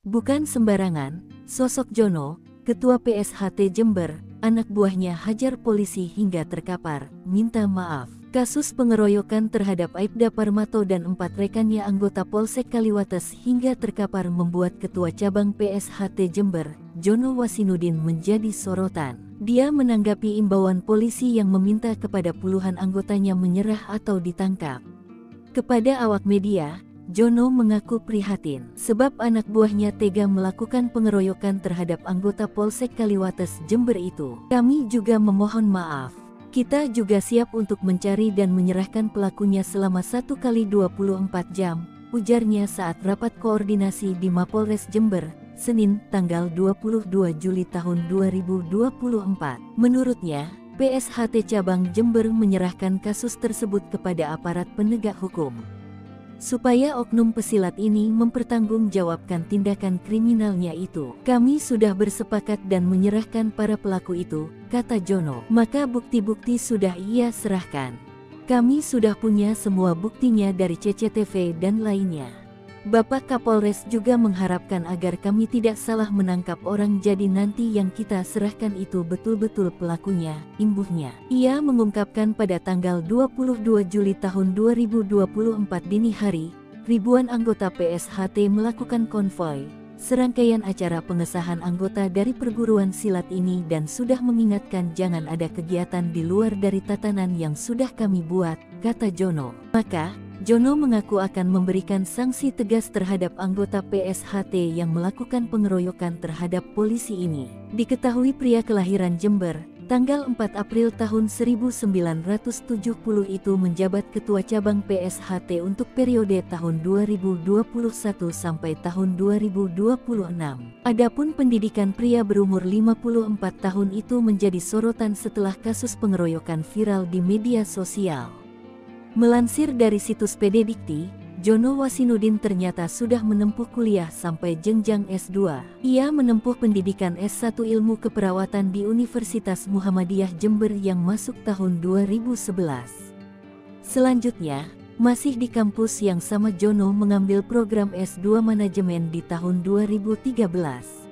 Bukan sembarangan, sosok Jono, Ketua PSHT Jember, anak buahnya hajar polisi hingga terkapar, minta maaf. Kasus pengeroyokan terhadap Aibda Parmato dan 4 rekannya anggota Polsek Kaliwates hingga terkapar membuat Ketua Cabang PSHT Jember, Jono Wasinudin menjadi sorotan. Dia menanggapi imbauan polisi yang meminta kepada puluhan anggotanya menyerah atau ditangkap. Kepada awak media, Jono mengaku prihatin sebab anak buahnya tega melakukan pengeroyokan terhadap anggota Polsek Kaliwates Jember itu. Kami juga memohon maaf. Kita juga siap untuk mencari dan menyerahkan pelakunya selama 1x24 jam, ujarnya saat rapat koordinasi di Mapolres Jember, Senin, tanggal 22 Juli tahun 2024. Menurutnya, PSHT Cabang Jember menyerahkan kasus tersebut kepada aparat penegak hukum supaya oknum pesilat ini mempertanggungjawabkan tindakan kriminalnya itu. Kami sudah bersepakat dan menyerahkan para pelaku itu, kata Jono. Maka bukti-bukti sudah ia serahkan. Kami sudah punya semua buktinya dari CCTV dan lainnya. Bapak Kapolres juga mengharapkan agar kami tidak salah menangkap orang, jadi nanti yang kita serahkan itu betul-betul pelakunya, imbuhnya. Ia mengungkapkan pada tanggal 22 Juli tahun 2024 dini hari, ribuan anggota PSHT melakukan konvoi, serangkaian acara pengesahan anggota dari perguruan silat ini dan sudah mengingatkan jangan ada kegiatan di luar dari tatanan yang sudah kami buat, kata Jono. Maka, Jono mengaku akan memberikan sanksi tegas terhadap anggota PSHT yang melakukan pengeroyokan terhadap polisi ini. Diketahui pria kelahiran Jember, tanggal 4 April tahun 1970 itu menjabat Ketua Cabang PSHT untuk periode tahun 2021 sampai tahun 2026. Adapun pendidikan pria berumur 54 tahun itu menjadi sorotan setelah kasus pengeroyokan viral di media sosial. Melansir dari situs PD Dikti, Jono Wasinudin ternyata sudah menempuh kuliah sampai jenjang S2. Ia menempuh pendidikan S1 Ilmu Keperawatan di Universitas Muhammadiyah Jember yang masuk tahun 2011. Selanjutnya, masih di kampus yang sama Jono mengambil program S2 Manajemen di tahun 2013.